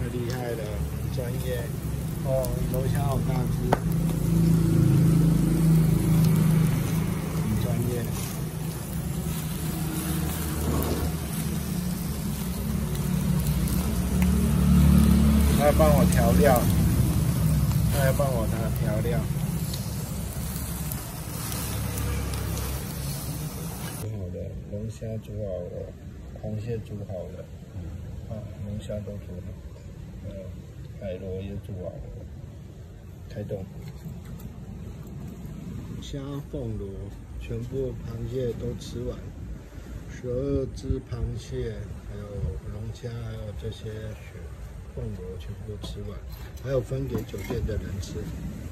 厉害了，很专业。哦，龙虾好大只，很专业。他要帮我调料，他要帮我拿调料。煮好了，龙虾煮好了，螃蟹煮好了，龙虾都煮好，海螺也煮好了，开动。虾、凤螺，全部螃蟹都吃完，12只螃蟹，还有龙虾，还有这些凤螺全部都吃完，还有分给酒店的人吃。